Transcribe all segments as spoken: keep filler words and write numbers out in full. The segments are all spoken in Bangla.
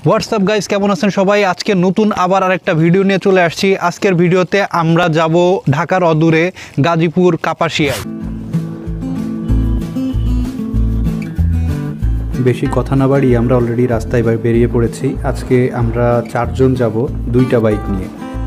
হোয়াটসঅ্যাপ গাইস, কেমন আছেন সবাই? আজকে নতুন আবার আরেকটা ভিডিও নিয়ে চলে আসছি। আজকের ভিডিওতে আমরা যাব ঢাকার অদূরে গাজীপুর কাপাসিয়ায়। বেশি কথা না বাড়িয়ে আমরা অলরেডি রাস্তায় বেরিয়ে পড়েছি। আজকে আমরা চারজন যাব, দুইটা বাইক নিয়ে।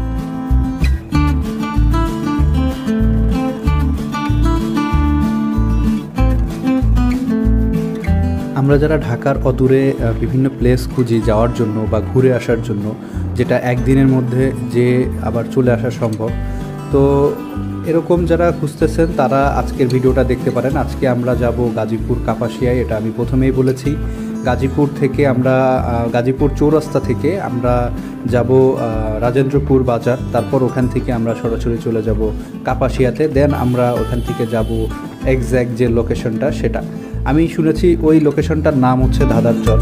আমরা যারা ঢাকার অদূরে বিভিন্ন প্লেস খুঁজি যাওয়ার জন্য বা ঘুরে আসার জন্য, যেটা একদিনের মধ্যে যে আবার চলে আসা সম্ভব, তো এরকম যারা খুঁজতেছেন তারা আজকের ভিডিওটা দেখতে পারেন। আজকে আমরা যাব গাজীপুর কাপাসিয়ায়, এটা আমি প্রথমেই বলেছি। গাজীপুর থেকে আমরা গাজীপুর চৌরাস্তা থেকে আমরা যাব রাজেন্দ্রপুর বাজার, তারপর ওখান থেকে আমরা সরাসরি চলে যাব কাপাসিয়াতে। দেন আমরা ওখান থেকে যাব এক্স্যাক্ট যে লোকেশনটা, সেটা আমি শুনেছি ওই লোকেশনটার নাম হচ্ছে ধাদারচর।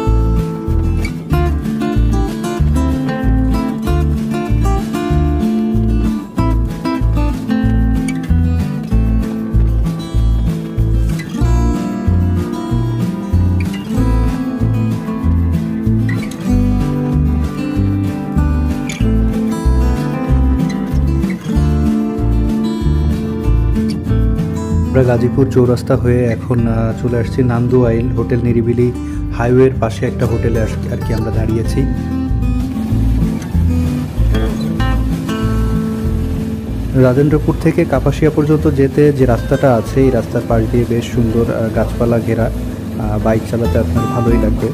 আমরা গাজীপুর চৌরাস্তা হয়ে এখন চলে আসছি নান্দু আইল হোটেল, নিরিবিলি হাইওয়ের পাশে একটা হোটেলে আর কি আমরা দাঁড়িয়েছি। রাজেন্দ্রপুর থেকে কাপাসিয়া পর্যন্ত যেতে যে রাস্তাটা আছে, এই রাস্তার পাশ দিয়ে বেশ সুন্দর গাছপালা ঘেরা, বাইক চালাতে আপনার ভালোই লাগবে।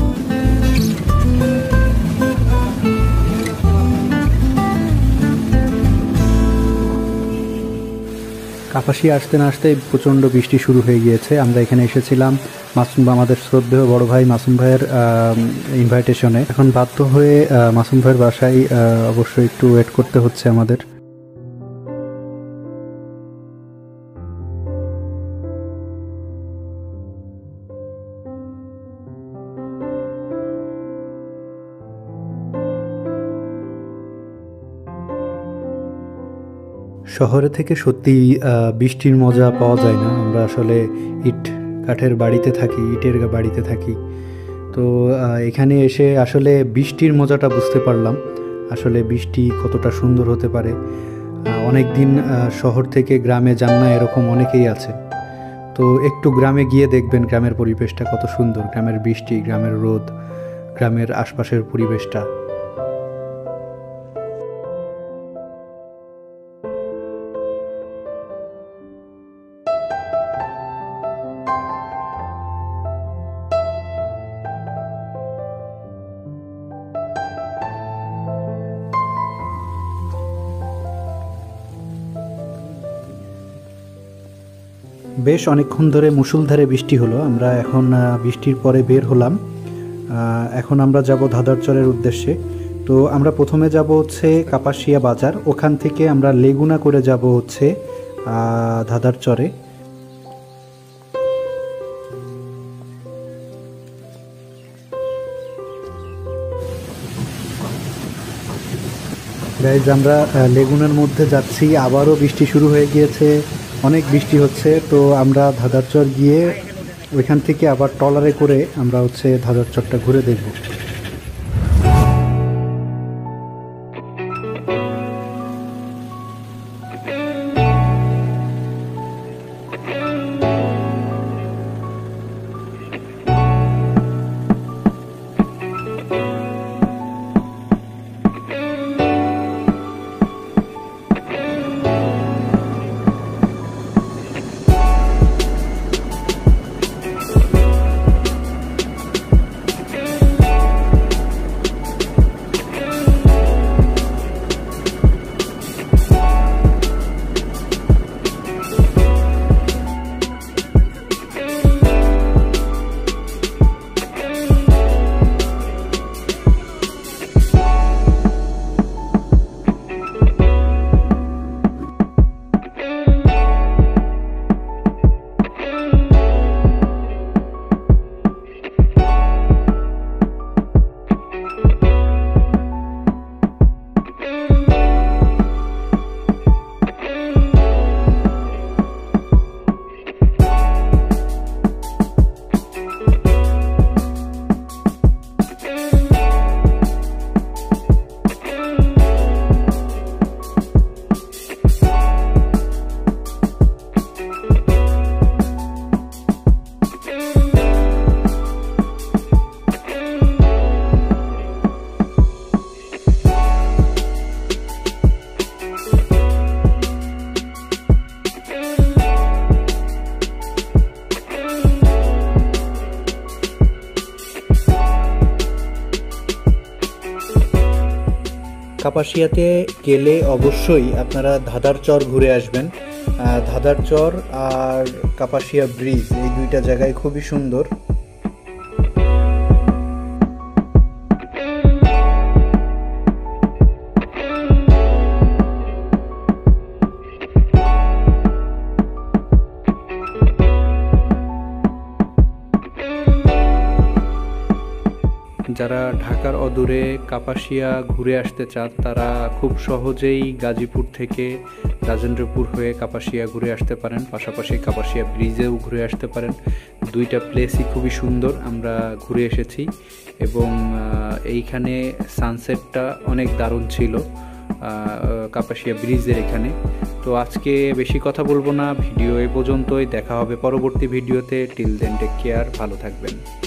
কাপাসিয়া আসতে না আসতে প্রচণ্ড বৃষ্টি শুরু হয়ে গিয়েছে। আমরা এখানে এসেছিলাম মাসুম আমাদের শ্রদ্ধেয় বড় ভাই মাসুম ভাইয়ের ইনভাইটেশনে। এখন বাধ্য হয়ে মাসুম ভাইয়ের বাসায় অবশ্যই একটু ওয়েট করতে হচ্ছে আমাদের। শহরে থেকে সত্যি বৃষ্টির মজা পাওয়া যায় না। আমরা আসলে ইট কাঠের বাড়িতে থাকি, ইটের বাড়িতে থাকি, তো এখানে এসে আসলে বৃষ্টির মজাটা বুঝতে পারলাম। আসলে বৃষ্টি কতটা সুন্দর হতে পারে। অনেক দিন শহর থেকে গ্রামে যান না, এরকম অনেকেই আছে। তো একটু গ্রামে গিয়ে দেখবেন গ্রামের পরিবেশটা কত সুন্দর, গ্রামের বৃষ্টি, গ্রামের রোদ, গ্রামের আশপাশের পরিবেশটা। বেশ অনেকক্ষণ ধরে মুষলধারে বৃষ্টি হলো। আমরা এখন বৃষ্টির পরে বের হলাম। এখন আমরা যাব ধাদারচরের উদ্দেশ্যে। তো আমরা প্রথমে যাব হচ্ছে কাপাসিয়া বাজার, ওখান থেকে আমরা লেগুনা করে যাব হচ্ছে ধাদারচরে। গাইজ, আমরা লেগুনার মধ্যে যাচ্ছি, আবারও বৃষ্টি শুরু হয়ে গিয়েছে, অনেক বৃষ্টি হচ্ছে। তো আমরা ধাদারচর গিয়ে ওইখান থেকে আবার ট্রলারে করে আমরা হচ্ছে ধাদারচরটা ঘুরে দেখব। কাপাসিয়াতে গেলে অবশ্যই আপনারা ধাদারচর ঘুরে আসবেন। ধাদারচর আর কাপাসিয়া ব্রিজ এই দুইটা জায়গায় খুবই সুন্দর। যারা ঢাকার অদূরে কাপাসিয়া ঘুরে আসতে চান তারা খুব সহজেই গাজীপুর থেকে রাজেন্দ্রপুর হয়ে কাপাসিয়া ঘুরে আসতে পারেন, পাশাপাশি কাপাসিয়া ব্রিজেও ঘুরে আসতে পারেন। দুইটা প্লেসই খুবই সুন্দর, আমরা ঘুরে এসেছি এবং এইখানে সানসেটটা অনেক দারুণ ছিল কাপাসিয়া ব্রিজের এখানে। তো আজকে বেশি কথা বলবো না, ভিডিও এ পর্যন্তই। দেখা হবে পরবর্তী ভিডিওতে। টিল দেন টেক কেয়ার, ভালো থাকবেন।